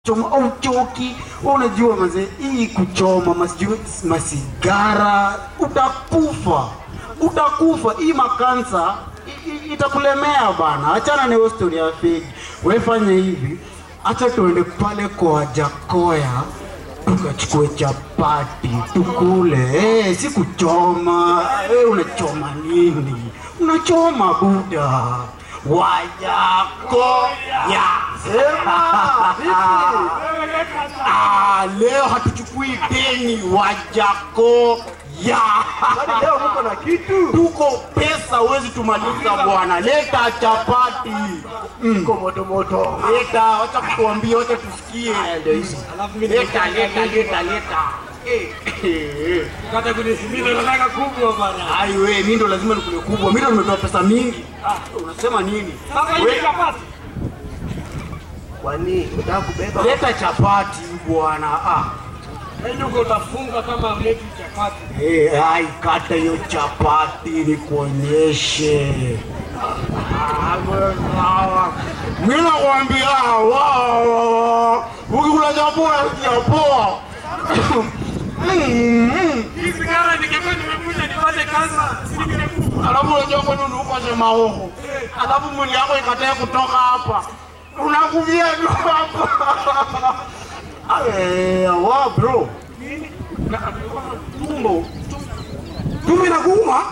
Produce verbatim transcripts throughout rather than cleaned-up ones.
Choma au choki, unajua mazee, hii kuchoma masijui masigara, utakufa. Utakufa, hii makansa itakulemea bana. Achana na hiyo story ya fake. Wewe fanya hivi, acha tuende pale kwa Jakoya, tukachukue chapati, tukule. Eh, si kuchoma. Eh, unachoma nini? Unachoma buda. Wajakoya. Sema vipi? Ah, leo hatuchukui deni Wajakoya. Hadi leo mko na kitu? Tuko pesa, huwezi tumaliza bwana. Leta chapati. Mko moto moto. Leta, acha kutuambia, acha tusikie. Ndio hizi. Alafu mimi leta leta leta leta. Eh. Kata kunisimina nataka kubwa bwana. Ai wewe, mimi ndo lazima nikule kubwa. Mimi ndo nimetoa pesa mingi. Ah, unasema nini? Wewe chapati. Kwani unataka kubeba? Leta chapati bwana. Ah. Ndio uko utafunga kama mleti chapati. Eh, ai kata hiyo chapati nikuonyeshe. Mimi nakwambia wao. Ukikula chapati ukiapoa. Hii sigara ningekuwa nimekuja nipate kansa. Alafu unajua kwa nini uko maoho? Alafu mwili wako ikatae kutoka hapa. Unakuvia hapa. Eh, wa bro. Tumbo. Tumbo inakuuma?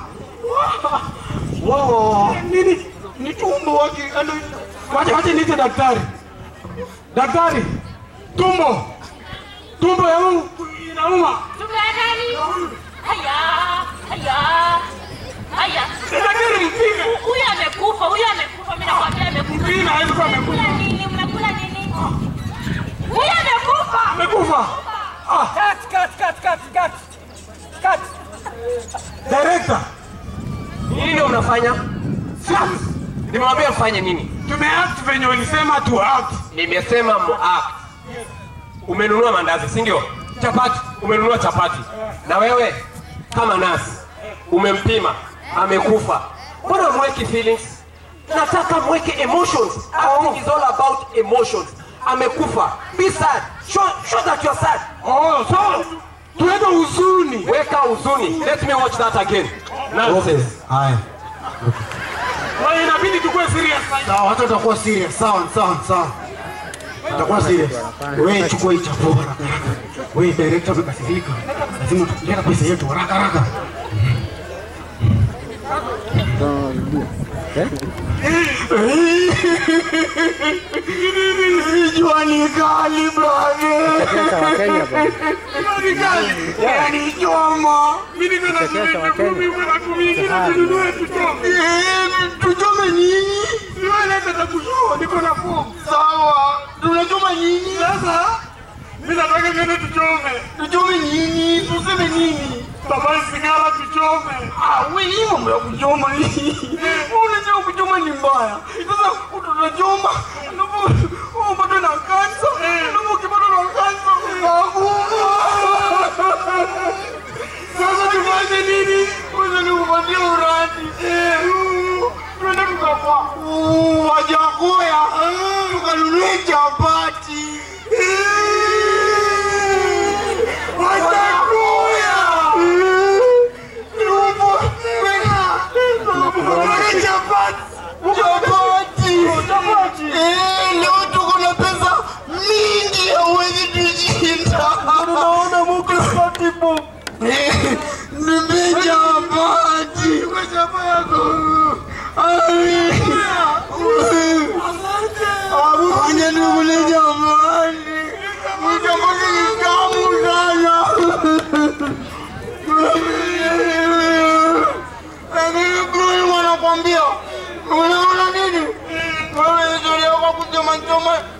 Wow. Nini? Ni tumbo waki. Wacha wacha niite daktari. Daktari. Tumbo. Tumbo yangu inauma. Tumbo gani? Haya, haya. Haya. Daktari mpige. Huyu amekufa, huyu amekufa, mimi nakwambia amekufa. Mimi na hizo amekufa. Nini? Mnakula nini? Huyu amekufa. Amekufa. Ah, Cut cut cut cut cut. Cut. director. Nini ndio unafanya? Sasa Nimewambia mfanye nini? tumeact venye ulisema tu act. Nimesema muact. Umenunua mandazi, si ndio? Chapati, umenunua chapati. Na wewe kama nasi umempima, amekufa. Mbona mweki feelings? Nataka mweke emotions. Acting is all about emotions. Amekufa. Be sad. Show, show that you're sad. Oh, so tuweke huzuni. Weka huzuni. Let me watch that again. Nonsense. Haya. Wewe inabidi tukue serious sasa. Sawa, watu watakuwa serious. Sawa, sawa, sawa. Watakuwa serious. Wewe chukua hii chapo haraka haraka. Wewe director umekasirika. Lazima tuleta pesa yetu haraka haraka. Juani kali brother. Juani kali. Yani choma. Mimi niko na kumi kwa kumi na tununue tuchome. Eh, tuchome nini? Wewe leta takushoa niko na fomu. Sawa. Tunachoma nini? Sasa mimi nataka niende tuchome. Tuchome nini? Tuseme nini? Tabari sigara tuchome. Ah, wewe hii mambo ya kuchoma hii. Unajua kuchoma ni mbaya. Sasa utachoma, ndipo unapata na kansa. Ndipo ukipata na kansa unakufa. Sasa tufanye nini? Wewe ni upatie uradi. Tuende tukafa. Wajakoya. Tukanunue chapati. Chapati. Eh, leo tuko na pesa mingi hauwezi tushinda. Unaona muko spati bo. Nipe chapati. Kwa chapa yako. Ai. Abu fanya nikule chapati. Chapati ni tamu sana. Lakini bro, wanakwambia unaona nini? Wewe ndio leo kwa kuchoma choma